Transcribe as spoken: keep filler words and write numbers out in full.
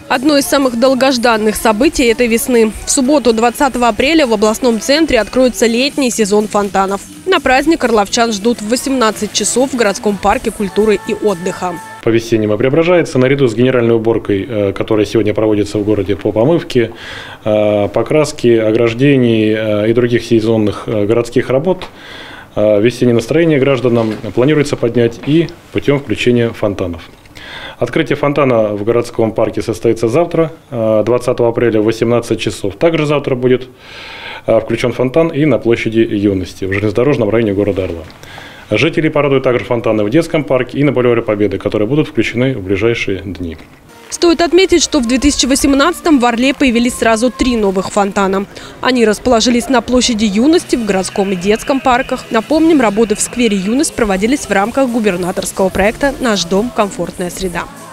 Одно из самых долгожданных событий этой весны. В субботу, двадцатого апреля, в областном центре откроется летний сезон фонтанов. На праздник орловчан ждут в восемнадцать часов в городском парке культуры и отдыха. По-весеннему преображается наряду с генеральной уборкой, которая сегодня проводится в городе по помывке, покраске, ограждений и других сезонных городских работ. Весеннее настроение гражданам планируется поднять и путем включения фонтанов. Открытие фонтана в городском парке состоится завтра, двадцатого апреля, в восемнадцать часов. Также завтра будет включен фонтан и на площади Юности в железнодорожном районе города Орла. Жители порадуют также фонтаны в детском парке и на бульваре Победы, которые будут включены в ближайшие дни. Стоит отметить, что в две тысячи восемнадцатом в Орле появились сразу три новых фонтана. Они расположились на площади Юности, в городском и детском парках. Напомним, работы в сквере Юность проводились в рамках губернаторского проекта «Наш дом. Комфортная среда».